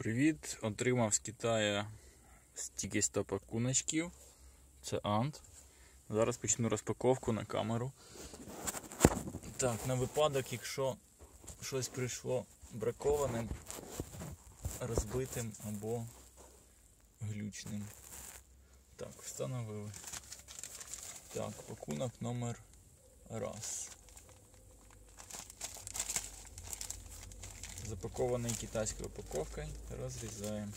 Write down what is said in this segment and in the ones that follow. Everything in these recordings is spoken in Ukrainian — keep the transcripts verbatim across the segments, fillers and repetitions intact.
Привіт! Отримав з Китаю стільки сто пакуночків. Це Ант. Зараз почну розпаковку на камеру. Так, на випадок, якщо щось прийшло бракованим, розбитим або глючним. Так, встановили. Так, пакунок номер раз. Запакованный китайской упаковкой, разрезаем.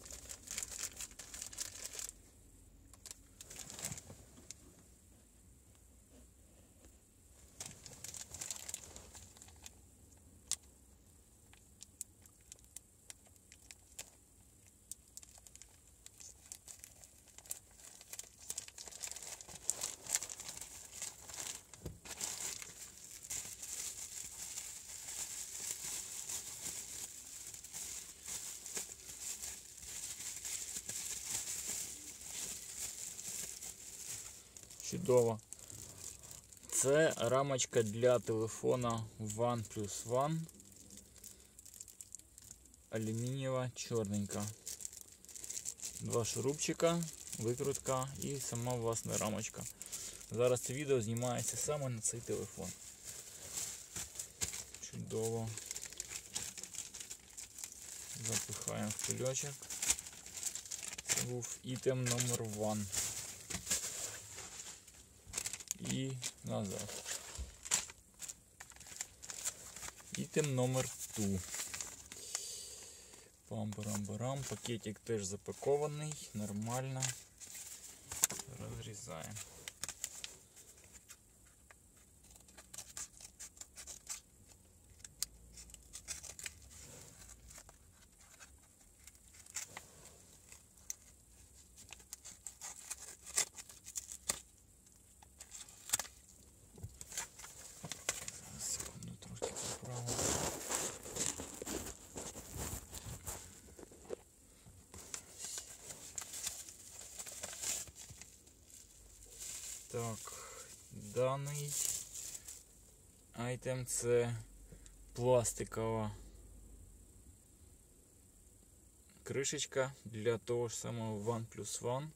Чудово. Це рамочка для телефона OnePlus One. Алюмінієва, чорненька. Два шурупчика, викрутка і сама власна рамочка. Зараз це відео знімається саме на цей телефон. Чудово. Запихаємо в кульочок. Це був ітем номер один. І назад. Ітем номер два. Пам-парам-парам. Пакетик теж запакований. Нормально. Розрізаємо. Так, даний айтем це пластикова кришечка для того ж самого OnePlus One.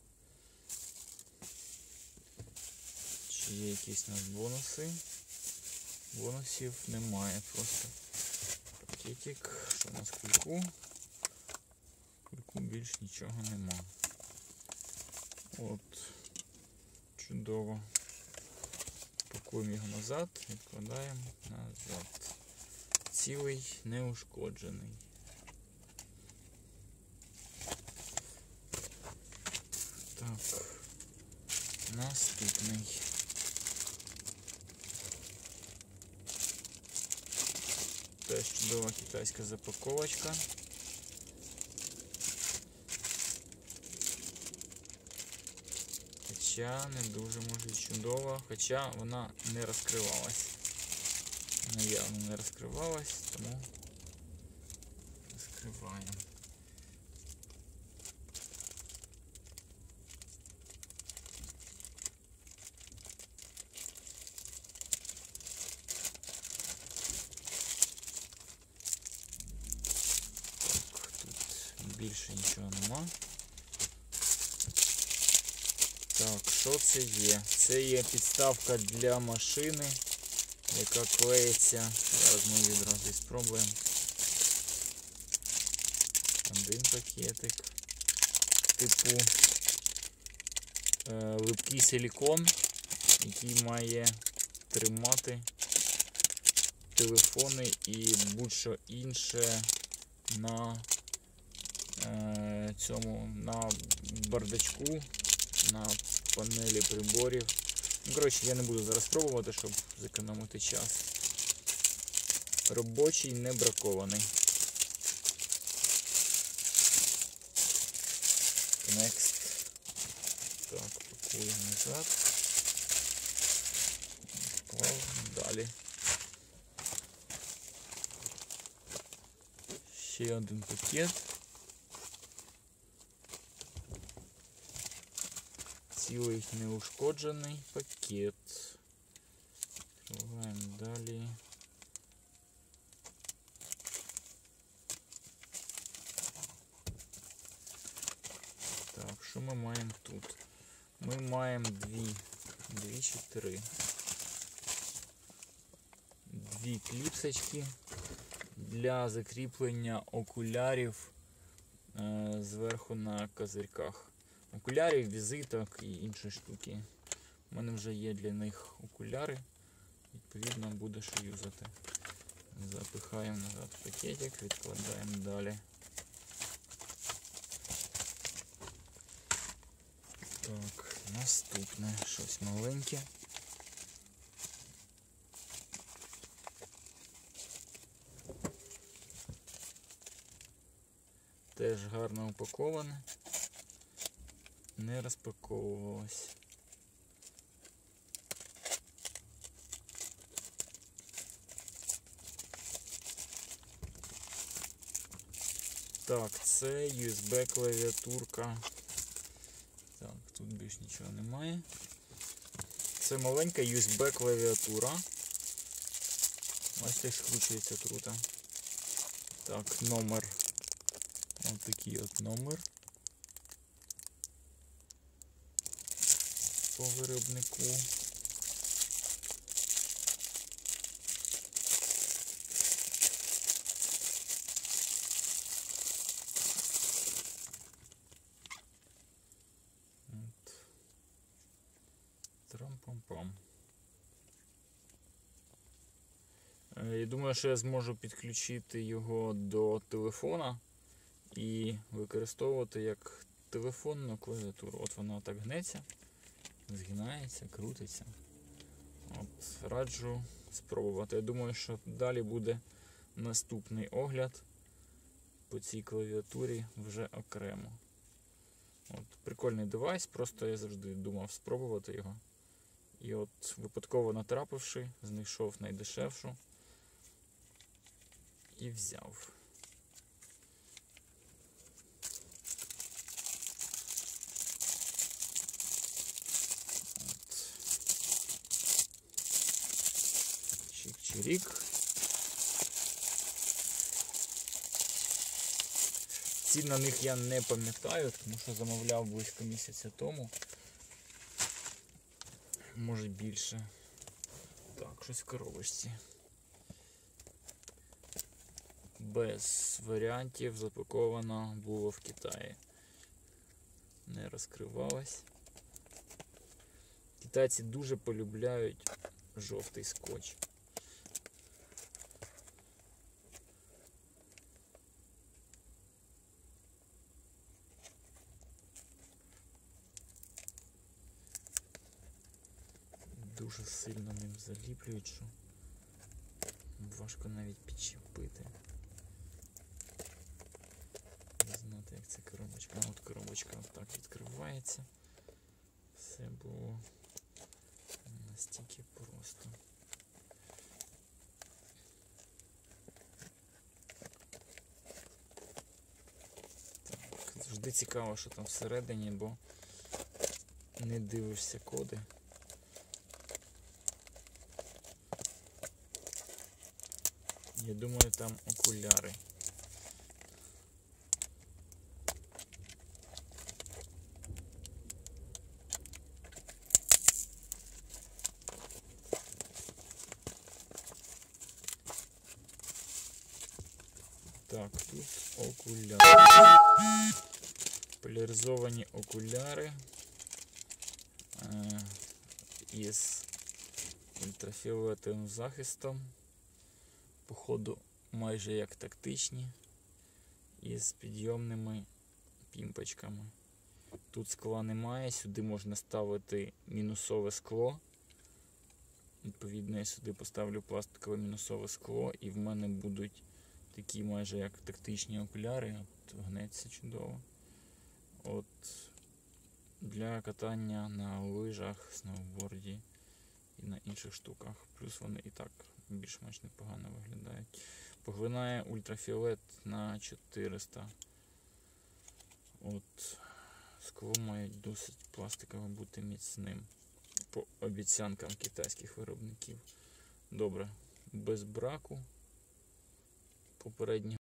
Чи є якісь у нас бонуси? Бонусів немає, просто пакетик. Що у нас кульку? Кульку більш нічого нема. От. Чудово. Пакуємо його назад, відкладаємо назад. Цілий, неушкоджений. Так, наступний. Теж чудова китайська запаковочка. Хоча не дуже може чудово, хоча вона не розкривалась. Наявно не розкривалась, тому розкриваємо. Так, тут більше нічого нема. Так, що це є? Це є підставка для машини, яка клеїться. Зараз ми відразу спробуємо. Один пакетик. Типу е, липкий силікон, який має тримати телефони і будь-що інше на е, цьому, на бардачку, на панелі приборів. Ну, коротше, я не буду зараз пробувати, щоб зекономити час. Робочий, не бракований. Next. Так, пакуємо назад. Клав далі. Ще один пакет. Цілий неушкоджений пакет. Відкриваємо далі. що ми маємо тут? Ми маємо дві, дві чи три. Дві кліпсочки для закріплення окулярів е, зверху на козирьках. Окулярів, візиток і інші штуки. У мене вже є для них окуляри, відповідно буде що юзати. Запихаємо назад в пакетик, відкладаємо далі. Так, наступне щось маленьке. Теж гарно упаковане, не розпаковувалось. Так, це ю ес бі клавіатурка. Так, тут більш нічого немає. Це маленька ю ес бі клавіатура. Ось так скручується круто. Так, номер. Ось такий от номер. По виробнику. Трам-пам-пам. Я думаю, що я зможу підключити його до телефона і використовувати як телефонну клавіатуру. От вона так гнеться, згинається, крутиться. От, раджу спробувати. Я думаю, що далі буде наступний огляд по цій клавіатурі вже окремо. От, прикольний девайс, просто я завжди думав спробувати його. І от випадково натрапивши, знайшов найдешевшу і взяв. От. Чик-чирік. Цін на них я не пам'ятаю, тому що замовляв близько місяця тому. Може більше. Так, щось в коробочці. Без варіантів запаковано було в Китаї. Не розкривалось. Китайці дуже полюбляють жовтий скотч. Дуже сильно ним заліплюють, що важко навіть підчепити. Не знати, як ця коробочка. А от коробочка отак відкривається. Все було настільки просто. Так, завжди цікаво, що там всередині, бо не дивишся коди. Я думаю, там окуляри. Так, тут окуляри. Поляризовані окуляри е із ультрафіолетовим захистом. Походу майже як тактичні, із підйомними пімпочками. Тут скла немає, сюди можна ставити мінусове скло. Відповідно, я сюди поставлю пластикове мінусове скло і в мене будуть такі майже як тактичні окуляри. От гнеться чудово. От для катання на лижах, сноуборді і на інших штуках. Плюс вони і так більш-менш непогано виглядають. Поглинає ультрафіолет на чотириста. От скло має досить пластикове бути міцним. По обіцянкам китайських виробників. Добре, без браку. Попереднього